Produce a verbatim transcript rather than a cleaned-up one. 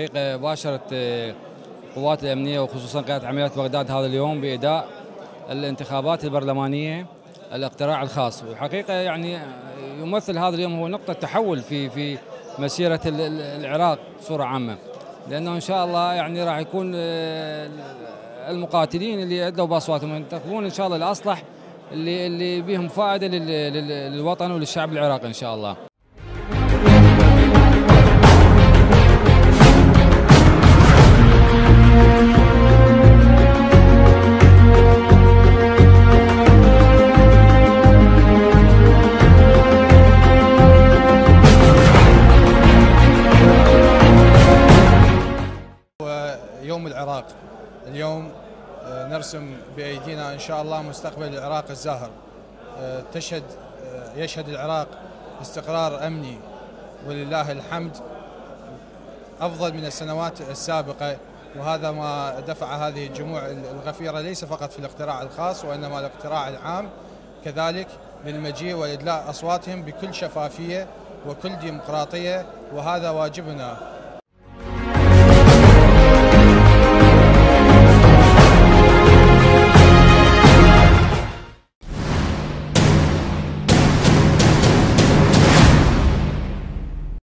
الحقيقة باشرت القوات الأمنية وخصوصا قيادة عمليات بغداد هذا اليوم بإداء الانتخابات البرلمانية الاقتراع الخاص، والحقيقة يعني يمثل هذا اليوم هو نقطة تحول في في مسيرة العراق بصورة عامة، لأنه إن شاء الله يعني راح يكون المقاتلين اللي أدلوا بأصواتهم ينتخبون إن شاء الله الأصلح اللي اللي بهم فائدة للوطن وللشعب العراقي إن شاء الله. يوم العراق اليوم نرسم بأيدينا إن شاء الله مستقبل العراق الزاهر. تشهد يشهد العراق استقرار أمني ولله الحمد أفضل من السنوات السابقة، وهذا ما دفع هذه الجموع الغفيرة ليس فقط في الاقتراع الخاص وإنما الاقتراع العام كذلك للمجيء وإدلاء أصواتهم بكل شفافية وكل ديمقراطية، وهذا واجبنا